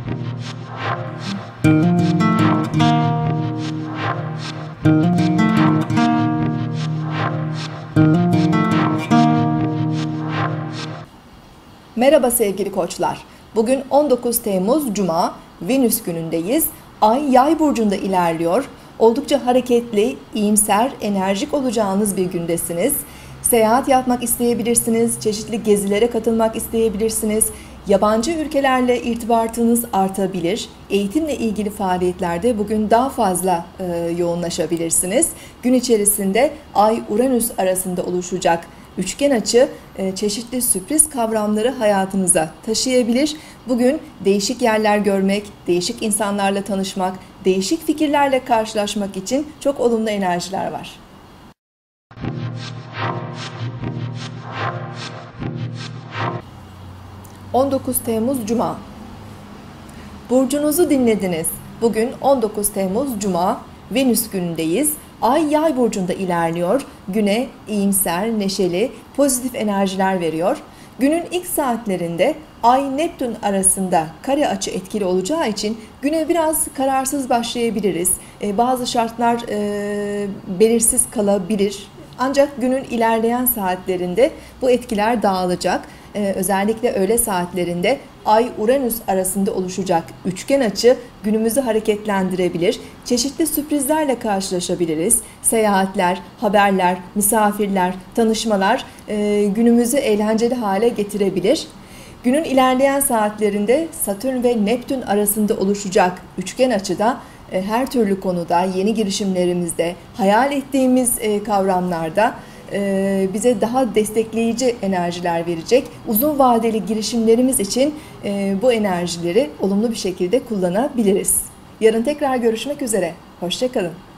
Merhaba sevgili koçlar. Bugün 19 Temmuz Cuma, Venüs günündeyiz. Ay Yay burcunda ilerliyor. Oldukça hareketli, iyimser, enerjik olacağınız bir gündesiniz. Seyahat yapmak isteyebilirsiniz, çeşitli gezilere katılmak isteyebilirsiniz. Yabancı ülkelerle irtibatınız artabilir. Eğitimle ilgili faaliyetlerde bugün daha fazla yoğunlaşabilirsiniz. Gün içerisinde Ay-Uranüs arasında oluşacak üçgen açı çeşitli sürpriz kavramları hayatınıza taşıyabilir. Bugün değişik yerler görmek, değişik insanlarla tanışmak, değişik fikirlerle karşılaşmak için çok olumlu enerjiler var. ...19 Temmuz Cuma. Burcunuzu dinlediniz. Bugün 19 Temmuz Cuma, Venüs günündeyiz. Ay Yay burcunda ilerliyor. Güne iyimser, neşeli, pozitif enerjiler veriyor. Günün ilk saatlerinde Ay-Neptün arasında kare açı etkili olacağı için güne biraz kararsız başlayabiliriz. Bazı şartlar belirsiz kalabilir. Ancak günün ilerleyen saatlerinde bu etkiler dağılacak. Özellikle öğle saatlerinde Ay-Uranüs arasında oluşacak üçgen açı günümüzü hareketlendirebilir. Çeşitli sürprizlerle karşılaşabiliriz. Seyahatler, haberler, misafirler, tanışmalar günümüzü eğlenceli hale getirebilir. Günün ilerleyen saatlerinde Satürn ve Neptün arasında oluşacak üçgen açıda her türlü konuda, yeni girişimlerimizde, hayal ettiğimiz kavramlarda bize daha destekleyici enerjiler verecek. Uzun vadeli girişimlerimiz için bu enerjileri olumlu bir şekilde kullanabiliriz. Yarın tekrar görüşmek üzere. Hoşça kalın.